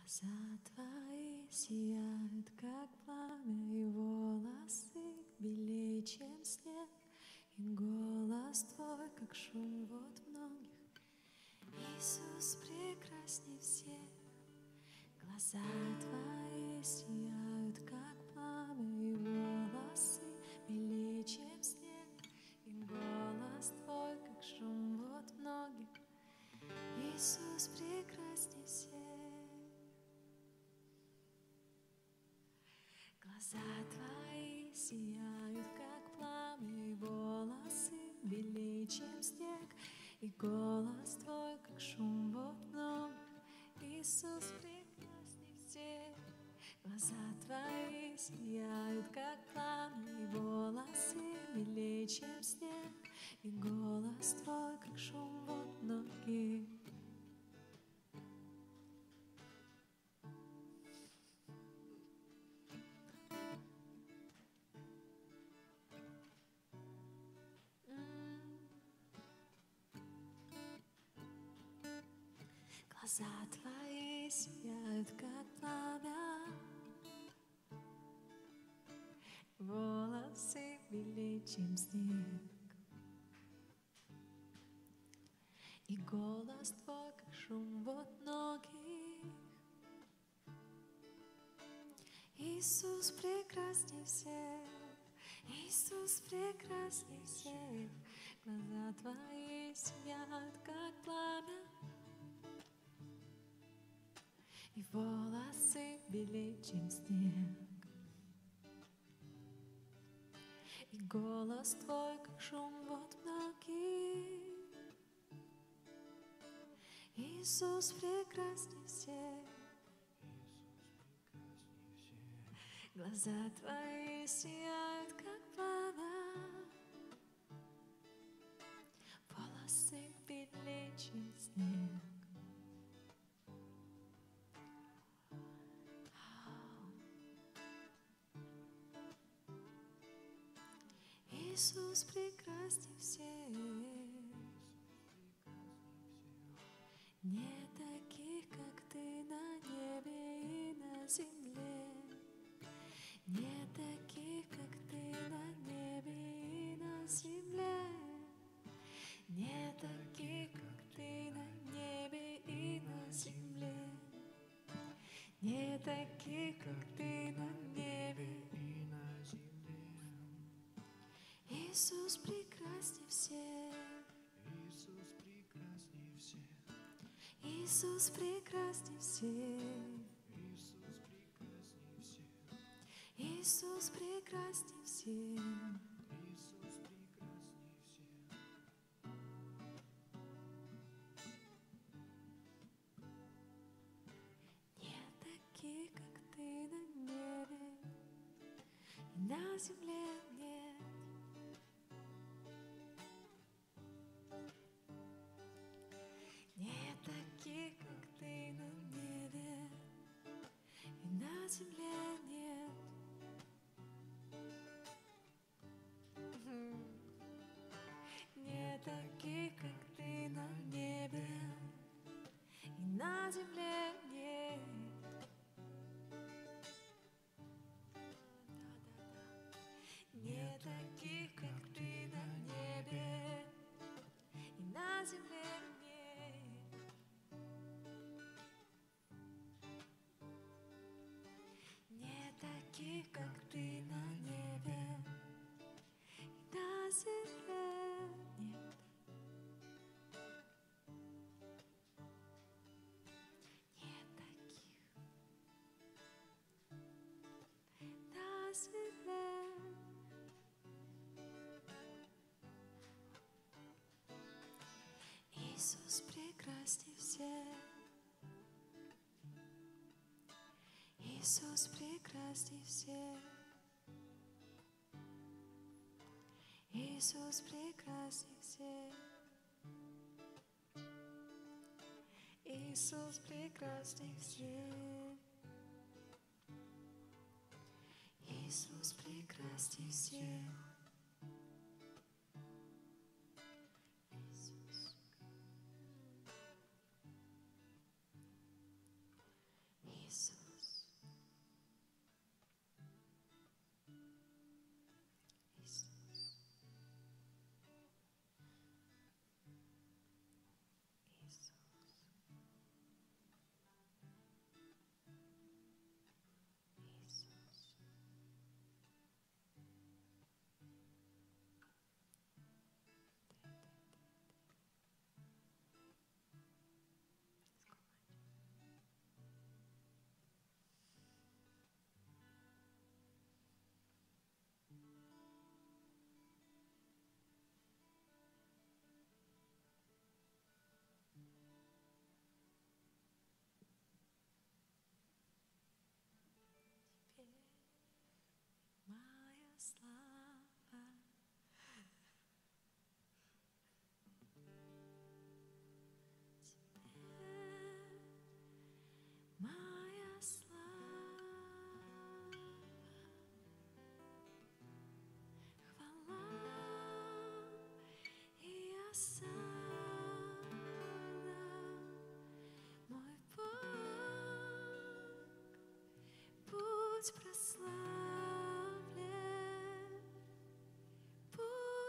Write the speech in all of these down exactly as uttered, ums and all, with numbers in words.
Глаза твои сияют, как пламя, и волосы белее, чем снег, и голос твой, как шум вод многих. Иисус прекрасней всех. Глаза твои сияют, как пламя, и волосы белее, чем снег, и голос твой, как шум вод многих. Иисус прекрасней всех. Глаза твои сияют, как пламя, и волосы белее, чем снег, и голос твой, как шум вод многих. Иисус прекрасней всех. Глаза твои сияют, как пламя, и волосы белее, чем снег, и голос твой, как шум вод многих. Глаза твои сияют, как пламя, волосы белее, чем снег, и голос твой, как шум вод многих. Иисус прекрасней всех. Иисус прекрасней всех. Глаза твои сияют, как пламя, и волосы белее, чем снег, и голос твой, как шум вод многих. Иисус прекрасней всех. Глаза твои сияют, как пламя, волосы белее, чем снег. Иисус прекрасней всех. Нет таких, как ты, на небе и на земле. Нет таких, как ты, на небе и на земле. Нет таких, как ты, на небе и на земле. Нет таких, как ты, на небе и на земле. Иисус прекрасней всех. Иисус прекрасней всех. Иисус прекрасней всех. Иисус прекрасней всех. Иисус прекрасней всех. Иисус прекрасней всех. Нет таких, как ты, на небе и на земле нет. Нет таких, как ты, на небе и на земле нет. Нет таких, как ты, на небе и на земле нет. Нет таких, как ты, на небе и на земле нет. Нет таких, как ты, на небе и на земле нет. Нет таких на земле. Иисус прекрасней всех. Иисус прекрасней всех. Иисус прекрасней всех. Иисус прекрасней всех. Иисус прекрасней всех. Иисус.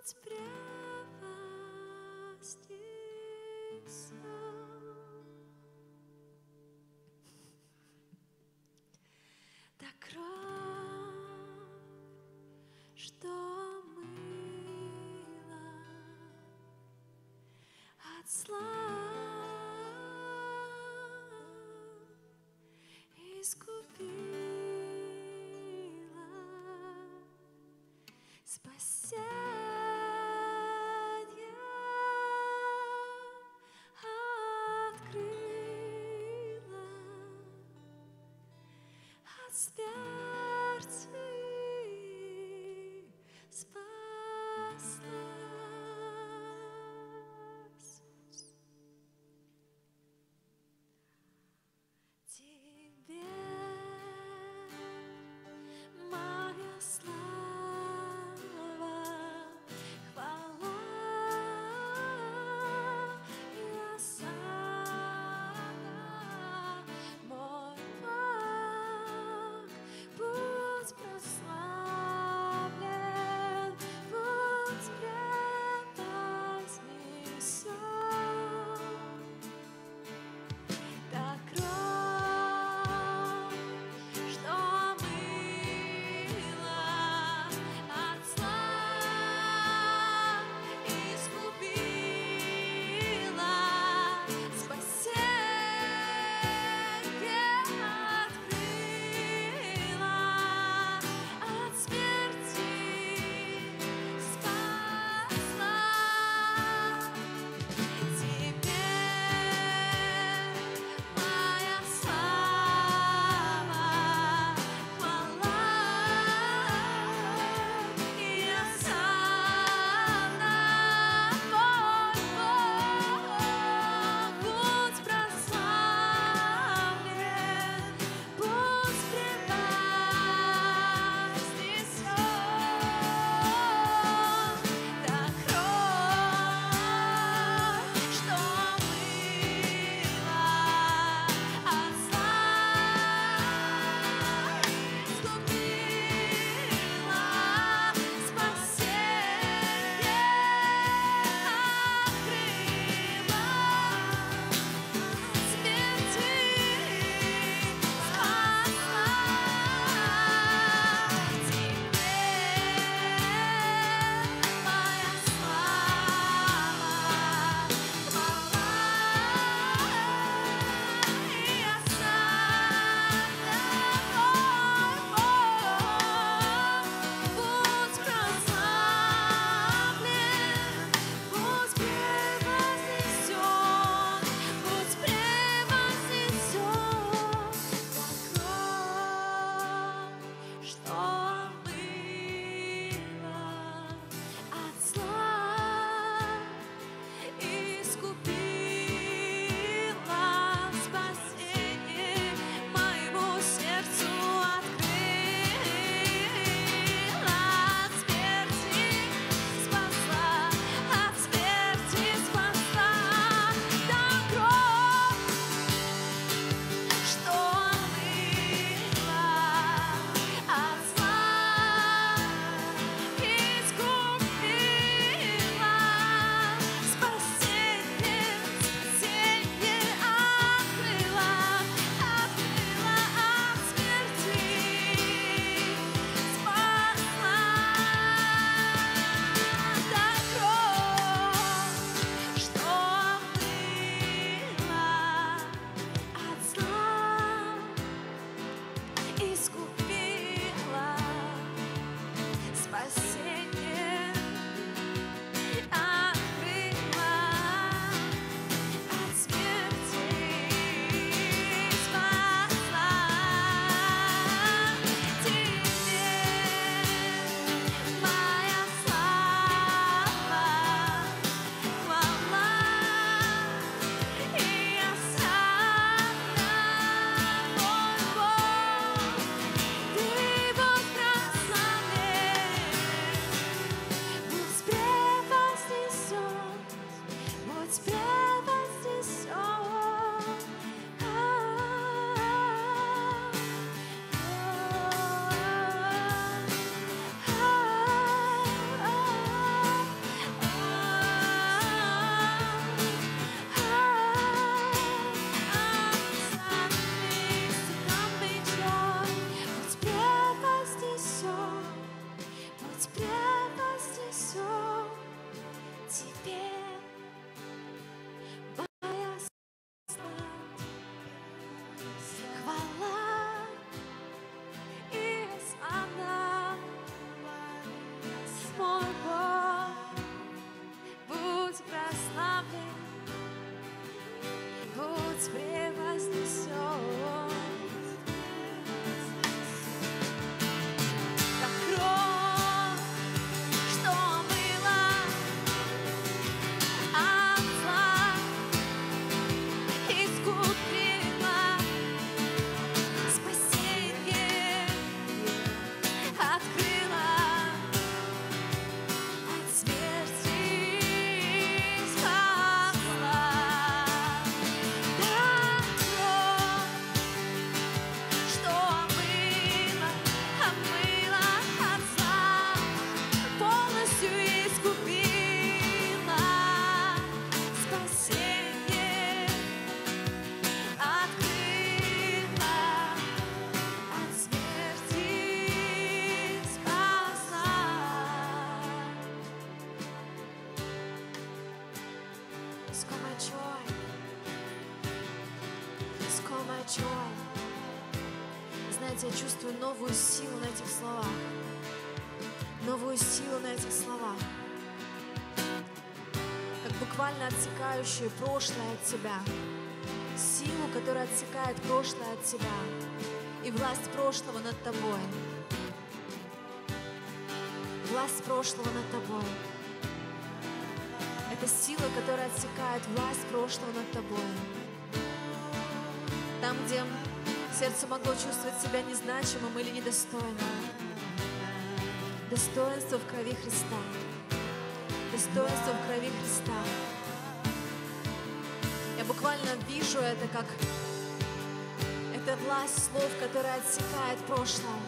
препастися. Та кровь, что омыла от зла, искупила, спасенье открыла, от смерти спаслась. Тебе моя слава, хвала, я сам my joy. Знаете, я чувствую новую силу на этих словах. Новую силу на этих словах. Как буквально отсекающую прошлое от тебя. Силу, которая отсекает прошлое от тебя. И власть прошлого над тобой. Власть прошлого над тобой. Это сила, которая отсекает власть прошлого над тобой. Там, где сердце могло чувствовать себя незначимым или недостойным. Достоинство в крови Христа. Достоинство в крови Христа. Я буквально вижу это как это власть слов, которая отсекает прошлое.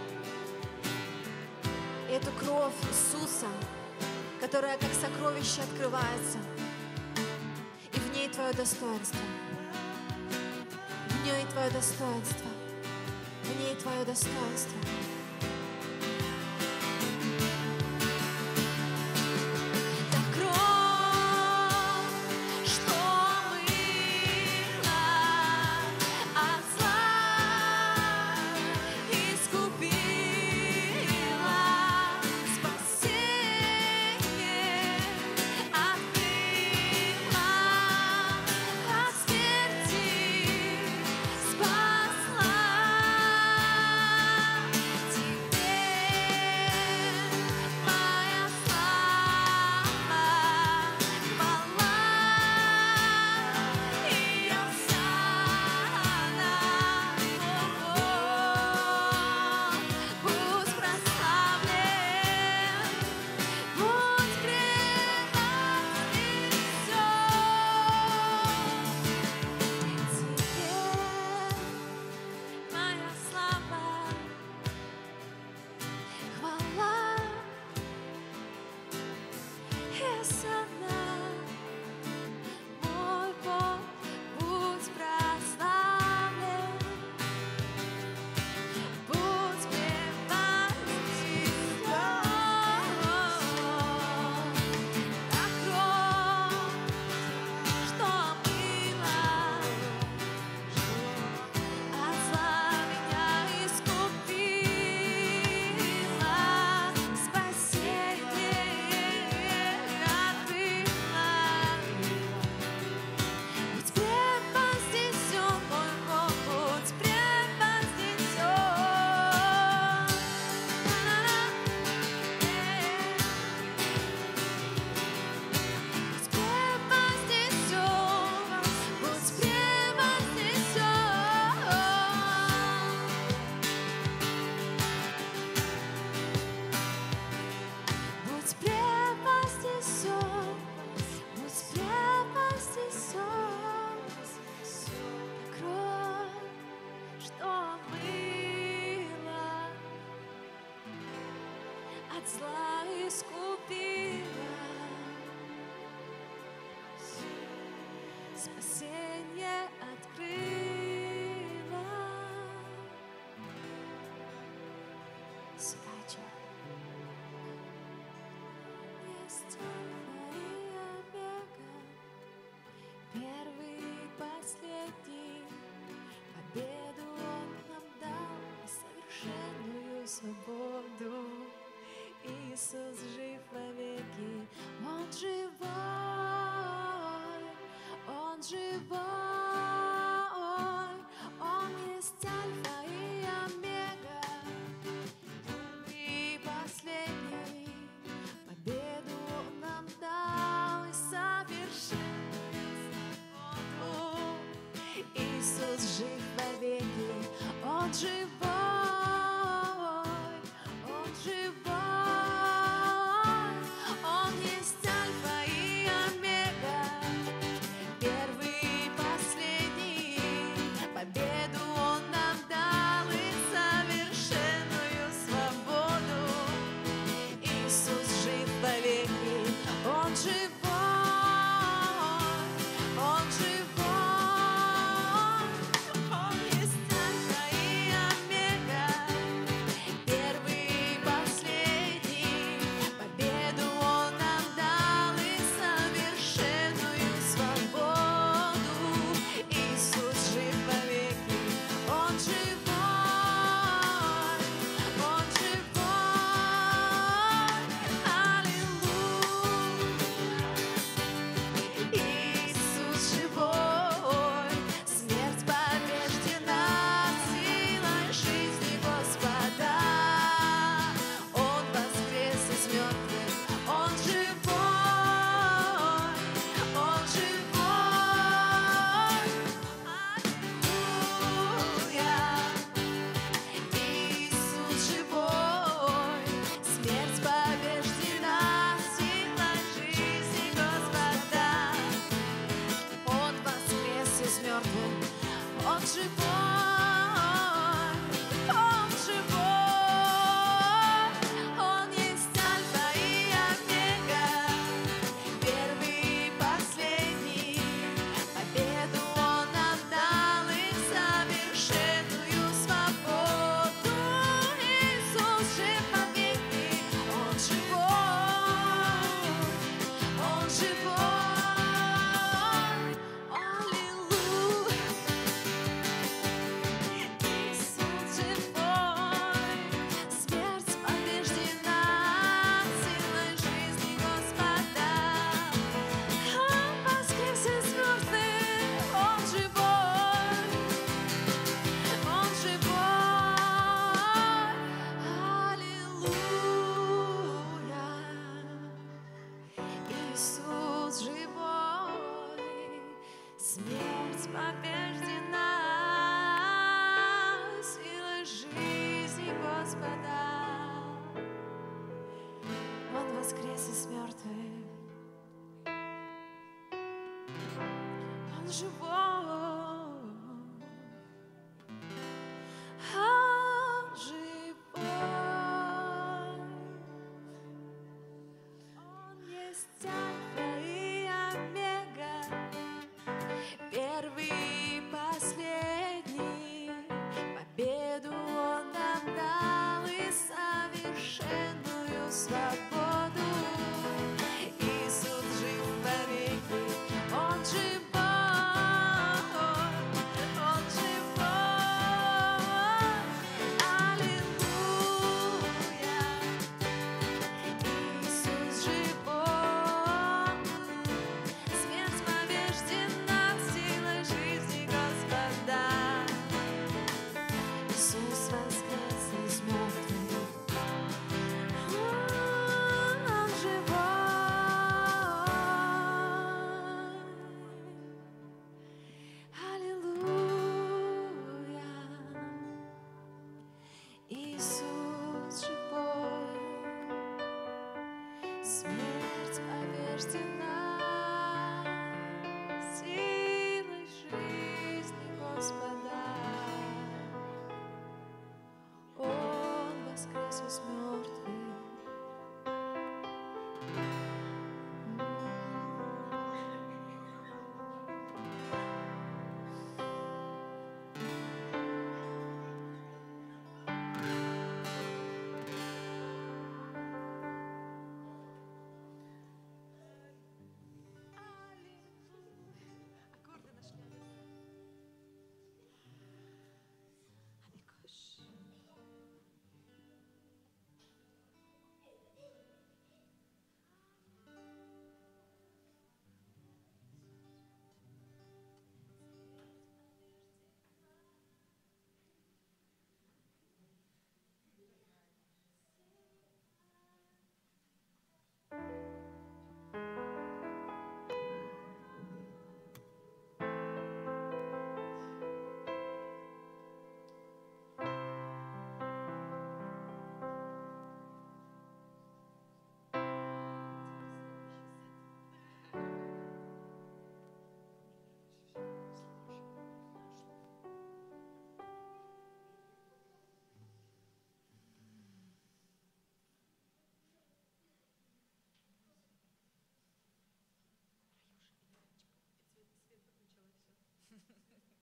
И эту кровь Иисуса, которая как сокровище открывается. И в ней твое достоинство. В ней твое достоинство. В ней твое достоинство. Зла искупила, спасение открыла. Свеча. Есть Альфа и Омега, первый и последний. Победу Он нам дал и совершенную свободу. Иисус жив вовеки, Он живой, Он живой, Он есть Альфа и Омега, первый и последний. Победу Он нам дал и совершенную свободу. Иисус жив вовеки, Он живой. Победу Он нам дал. же